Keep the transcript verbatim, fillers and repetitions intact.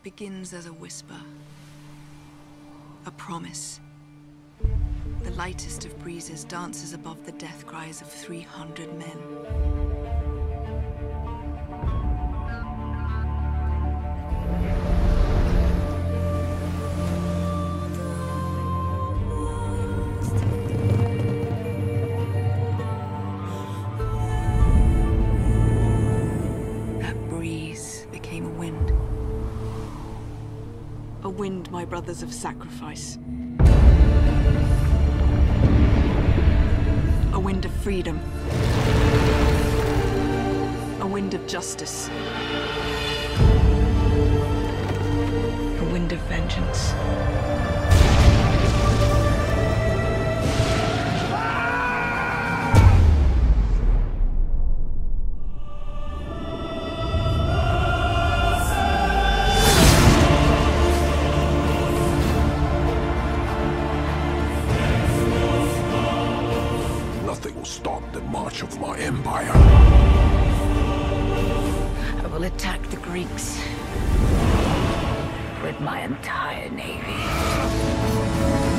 begins as a whisper. A promise. The lightest of breezes dances above the death cries of three hundred men. That breeze became a wind. A wind, my brothers, of sacrifice. A wind of freedom. A wind of justice. A wind of vengeance. Nothing will stop the march of my empire. I will attack the Greeks with my entire navy.